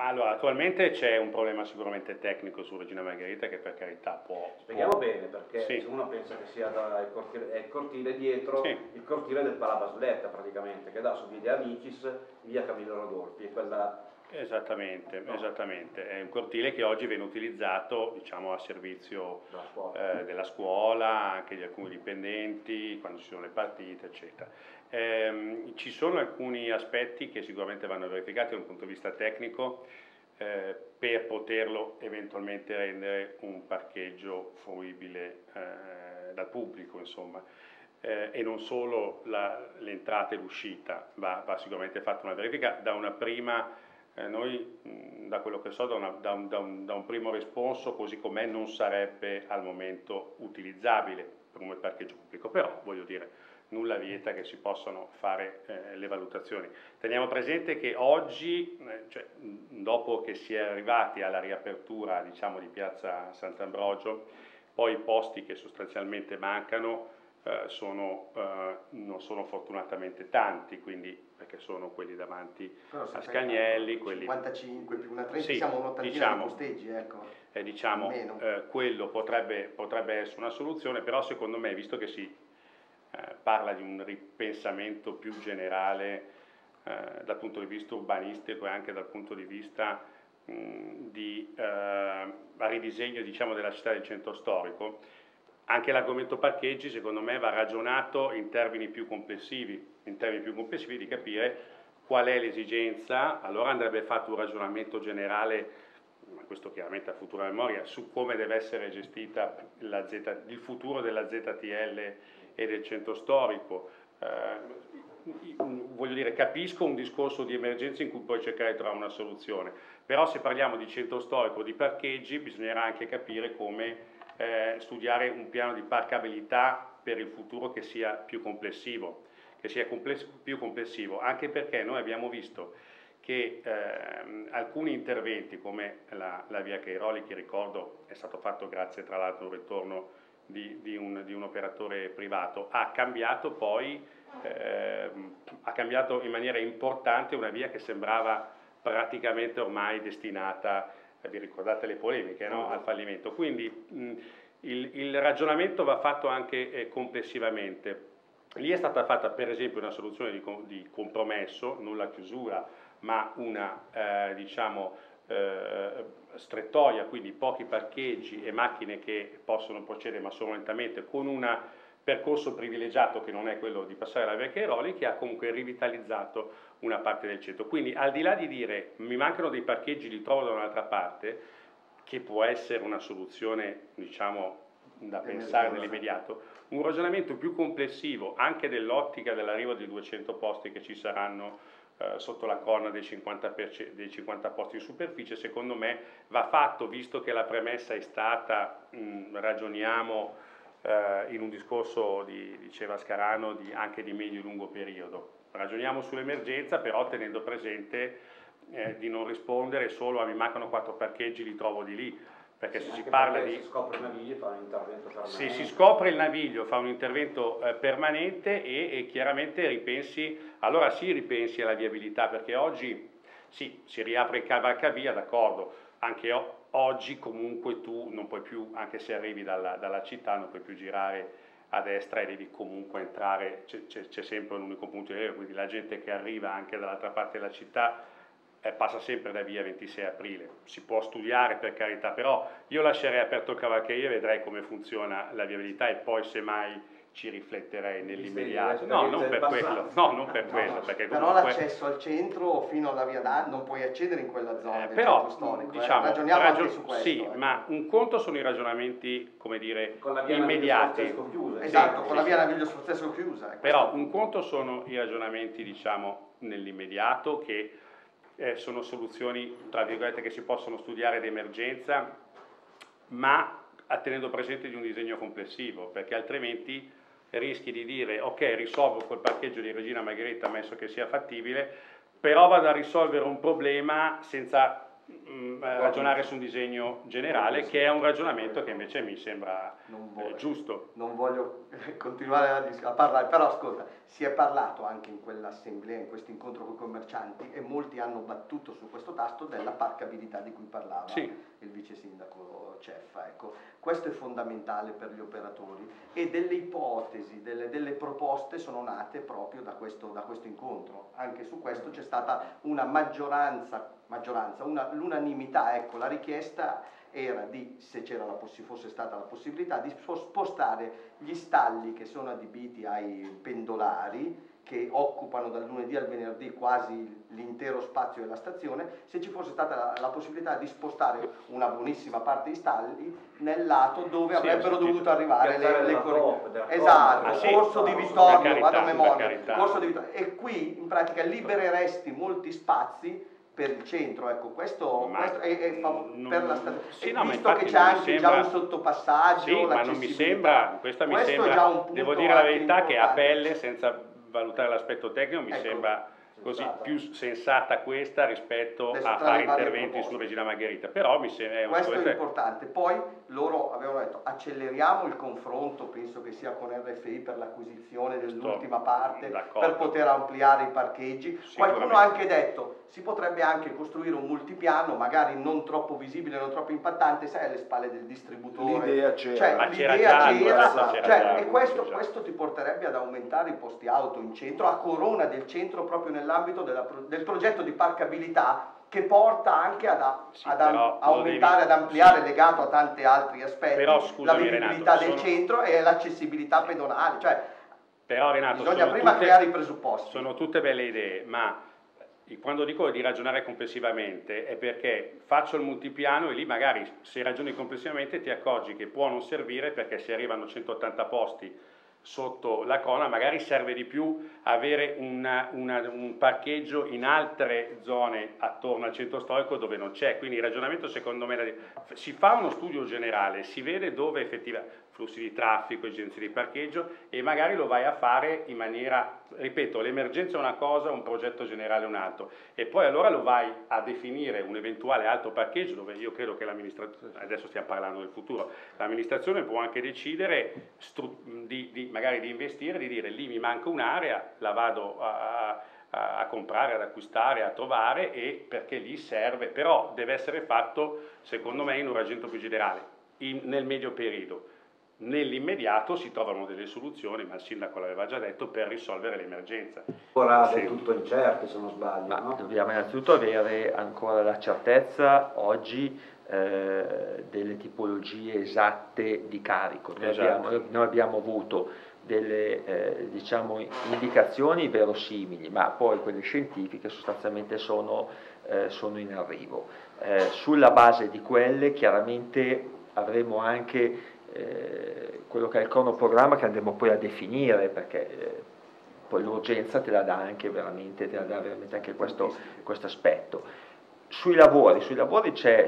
Ma allora, attualmente c'è un problema sicuramente tecnico su Regina Margherita che per carità Spieghiamo bene, perché sì, se uno pensa che sia è il cortile dietro, sì. il cortile del Palabasletta praticamente, che dà su via De Amicis, via Camillo Rodolfi, e quella... Esattamente, No, esattamente. È un cortile che oggi viene utilizzato, diciamo, a servizio della scuola. della scuola, anche di alcuni dipendenti, quando ci sono le partite, eccetera. Ci sono alcuni aspetti che sicuramente vanno verificati da un punto di vista tecnico per poterlo eventualmente rendere un parcheggio fruibile dal pubblico, insomma. E non solo l'entrata e l'uscita, va sicuramente fatta una verifica da una prima noi, da quello che so, da un primo responso, così com'è, non sarebbe al momento utilizzabile come parcheggio pubblico, però voglio dire, nulla vieta che si possano fare le valutazioni. Teniamo presente che oggi, cioè, dopo che si è arrivati alla riapertura, diciamo, di Piazza Sant'Ambrogio, poi i posti che sostanzialmente mancano non sono fortunatamente tanti, quindi perché sono quelli davanti a Scagnelli, quelli 55 più una 30, sì, siamo un'ottantina diciamo, di posteggi, ecco. diciamo quello potrebbe essere una soluzione, però secondo me, visto che si parla di un ripensamento più generale dal punto di vista urbanistico e anche dal punto di vista di ridisegno, diciamo, della città del centro storico, anche l'argomento parcheggi secondo me va ragionato in termini più complessivi di capire qual è l'esigenza. Allora andrebbe fatto un ragionamento generale, ma questo chiaramente a futura memoria, su come deve essere gestita il futuro della ZTL e del centro storico. Voglio dire, capisco un discorso di emergenza in cui poi cercare di trovare una soluzione, però se parliamo di centro storico, di parcheggi, bisognerà anche capire come studiare un piano di parcabilità per il futuro che sia più complessivo, anche perché noi abbiamo visto che alcuni interventi come la via Cairoli, che ricordo è stato fatto grazie tra l'altro al ritorno di un operatore privato, ha cambiato in maniera importante una via che sembrava praticamente ormai destinata, vi ricordate le polemiche, no? Al fallimento. Quindi il ragionamento va fatto anche complessivamente. Lì è stata fatta per esempio una soluzione di compromesso, non la chiusura, ma una diciamo, strettoia, quindi pochi parcheggi e macchine che possono procedere ma solo lentamente, con un percorso privilegiato che non è quello di passare la via Cairoli, che ha comunque rivitalizzato una parte del centro. Quindi al di là di dire mi mancano dei parcheggi, li trovo da un'altra parte, che può essere una soluzione, diciamo, da pensare nell'immediato, un ragionamento più complessivo anche dell'ottica dell'arrivo dei 200 posti che ci saranno sotto la corna dei 50 posti in superficie, secondo me va fatto, visto che la premessa è stata, ragioniamo in un discorso, diceva Scarano, anche di medio e lungo periodo. Ragioniamo sull'emergenza, però tenendo presente di non rispondere solo a mi mancano 4 parcheggi, li trovo di lì, perché se si parla di... Si scopre il naviglio, fa un intervento permanente. Se si scopre il naviglio, fa un intervento permanente e chiaramente allora sì ripensi alla viabilità, perché oggi sì, si riapre il cavalcavia, d'accordo, anche oggi comunque tu non puoi più, anche se arrivi dalla città, non puoi più girare a destra e devi comunque entrare, c'è sempre un unico punto di arrivo, quindi la gente che arriva anche dall'altra parte della città passa sempre da via 26 aprile, si può studiare per carità, però io lascerei aperto il cavalcavia e vedrei come funziona la viabilità e poi semmai ci rifletterei nell'immediato. No, non per quello, perché però comunque... l'accesso al centro fino alla via d'A non puoi accedere in quella zona del però, centro storico, diciamo, ragioniamo anche su questo. Sì, ma un conto sono i ragionamenti, come dire, con la via immediati. Esatto, con la via Naviglio Sforzesco chiusa. Però un conto sono i ragionamenti, diciamo, nell'immediato, che sono soluzioni, tra virgolette, che si possono studiare d'emergenza, ma tenendo presente di un disegno complessivo, perché altrimenti rischi di dire ok, risolvo quel parcheggio di Regina Margherita ammesso che sia fattibile, però vado a risolvere un problema senza ragionare su un disegno generale, che è un ragionamento che invece mi sembra giusto. Non voglio continuare a parlare, però ascolta, si è parlato anche in quell'assemblea, in questo incontro con i commercianti, e molti hanno battuto su questo tasto della parcabilità di cui parlava il vice sindaco Ceffa. Ecco, questo è fondamentale per gli operatori, e delle ipotesi, delle proposte sono nate proprio da questo incontro. Anche su questo c'è stata una l'unanimità, ecco, la richiesta era di, se fosse stata la possibilità, di spostare gli stalli che sono adibiti ai pendolari, che occupano dal lunedì al venerdì quasi l'intero spazio della stazione, se ci fosse stata la possibilità di spostare una buonissima parte di stalli nel lato dove avrebbero dovuto arrivare le correnti. Esatto, Corso di Vittorio, vado a memoria, Corso di Vittorio, e qui in pratica libereresti molti spazi per il centro, ecco, questo è per la stazione. Visto che c'è anche già un sottopassaggio, sì, ma non mi sembra, questo mi sembra, già un punto, devo dire la verità, importante, che a pelle, senza valutare l'aspetto tecnico, mi sembra così più sensata questa rispetto a fare interventi su Regina Margherita, però mi sembra questo è importante. Poi loro avevano detto acceleriamo il confronto, penso che sia con RFI per l'acquisizione dell'ultima parte, per poter ampliare i parcheggi. Qualcuno ha anche detto si potrebbe anche costruire un multipiano, magari non troppo visibile, non troppo impattante, sai, alle spalle del distributore. L'idea c'era, e questo ti porterebbe ad aumentare i posti auto in centro, a corona del centro, proprio nell'ambito del progetto di parcabilità, che porta anche ad aumentare, ad ampliare, legato a tanti altri aspetti, la vivibilità del centro e l'accessibilità pedonale. Però Renato, bisogna prima creare i presupposti. Sono tutte belle idee, ma quando dico di ragionare complessivamente è perché faccio il multipiano e lì magari se ragioni complessivamente ti accorgi che può non servire, perché se arrivano 180 posti sotto la Cona magari serve di più avere un parcheggio in altre zone attorno al centro storico dove non c'è. Quindi il ragionamento secondo me si fa uno studio generale, si vede dove effettivamente flussi di traffico, esigenze di parcheggio, e magari lo vai a fare in maniera, ripeto, l'emergenza è una cosa, un progetto generale è un altro, e poi allora lo vai a definire un eventuale alto parcheggio, dove io credo che l'amministrazione, adesso stiamo parlando del futuro, l'amministrazione può anche decidere magari di investire, di dire lì mi manca un'area, la vado a comprare, ad acquistare, a trovare, e perché lì serve, però deve essere fatto secondo me in un ragionamento più generale, nel medio periodo. Nell'immediato si trovano delle soluzioni, ma il sindaco l'aveva già detto, per risolvere l'emergenza. Ora è tutto incerto, se non sbaglio. No? Dobbiamo innanzitutto avere ancora la certezza oggi delle tipologie esatte di carico. Noi abbiamo avuto delle diciamo, indicazioni verosimili, ma poi quelle scientifiche sostanzialmente sono in arrivo. Sulla base di quelle chiaramente avremo anche quello che è il cronoprogramma che andremo poi a definire, perché poi l'urgenza te la dà veramente anche questo aspetto. Sui lavori c'è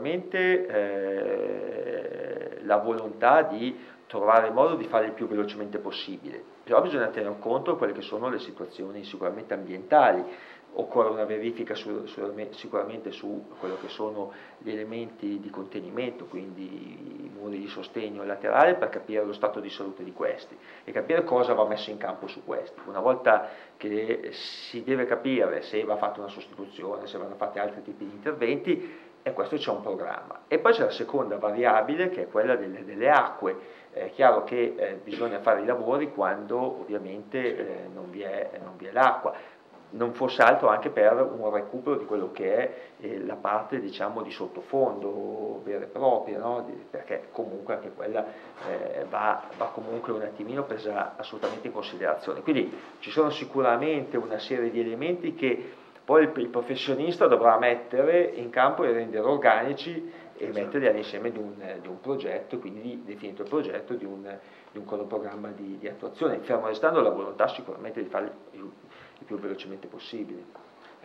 sicuramente la volontà di trovare il modo di fare il più velocemente possibile, però bisogna tener conto di quelle che sono le situazioni sicuramente ambientali. Occorre una verifica sicuramente su quello che sono gli elementi di contenimento, quindi i muri di sostegno laterale, per capire lo stato di salute di questi e capire cosa va messo in campo su questi. Una volta che si deve capire se va fatta una sostituzione, se vanno fatti altri tipi di interventi, e questo c'è un programma. E poi c'è la seconda variabile, che è quella delle acque. È chiaro che bisogna fare i lavori quando ovviamente non vi è l'acqua, non fosse altro anche per un recupero di quello che è la parte diciamo di sottofondo vera e propria, no? Perché comunque anche quella va comunque un attimino presa assolutamente in considerazione. Quindi ci sono sicuramente una serie di elementi che poi il professionista dovrà mettere in campo e rendere organici e metterli all'insieme di un progetto, quindi definito il progetto di un cronoprogramma di attuazione, fermo restando la volontà sicuramente di fare il più velocemente possibile.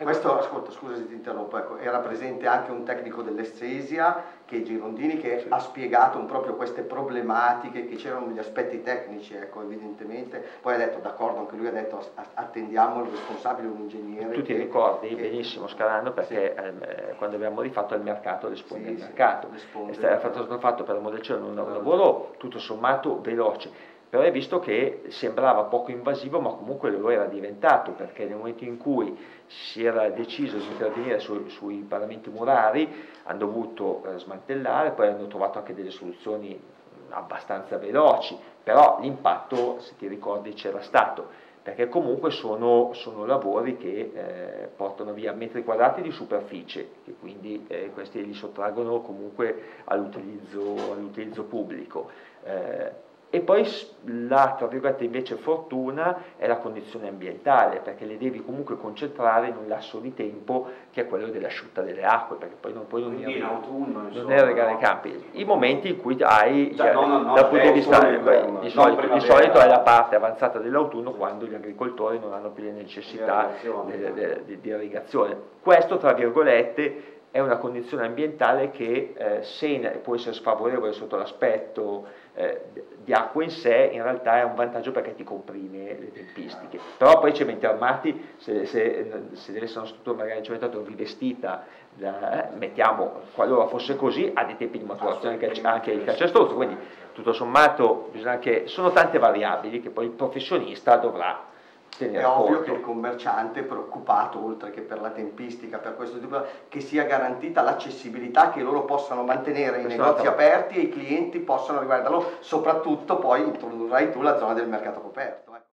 Questo, ascolta, scusa se ti interrompo, ecco, era presente anche un tecnico dell'Estesia, che è Girondini, che ha spiegato proprio queste problematiche, che c'erano degli aspetti tecnici, ecco, evidentemente. Poi ha detto, d'accordo, anche lui ha detto, attendiamo il responsabile, un ingegnere. Tu ti ricordi benissimo, Scalano, perché quando abbiamo rifatto il mercato, l'Esponde il mercato, è stato fatto per la Modelcelo un lavoro tutto sommato veloce. Però hai visto che sembrava poco invasivo, ma comunque lo era diventato, perché nel momento in cui si era deciso di intervenire sui paramenti murari, hanno dovuto smantellare, poi hanno trovato anche delle soluzioni abbastanza veloci, però l'impatto, se ti ricordi, c'era stato, perché comunque sono lavori che portano via metri quadrati di superficie, che quindi questi li sottraggono comunque all'utilizzo pubblico. E poi la, tra virgolette, invece fortuna è la condizione ambientale, perché le devi comunque concentrare in un lasso di tempo che è quello dell'asciutta delle acque, perché poi non in autunno, è regare i campi. I momenti in cui hai, cioè, dal punto di vista, di solito è la parte avanzata dell'autunno, quando gli agricoltori non hanno più le necessità di irrigazione. Questo, tra virgolette, è una condizione ambientale che può essere sfavorevole sotto l'aspetto di acqua in sé, in realtà è un vantaggio perché ti comprime le tempistiche. Però poi i cementi armati, se deve essere una struttura magari in cementato rivestita, mettiamo, qualora fosse così, ha dei tempi di maturazione anche il calcestruzzo, quindi tutto sommato bisogna che sono tante variabili che poi il professionista dovrà. È ovvio che il commerciante è preoccupato, oltre che per la tempistica, per questo tipo, che sia garantita l'accessibilità, che loro possano mantenere i negozi aperti e i clienti possano arrivare da loro, soprattutto poi introdurrai tu la zona del mercato coperto.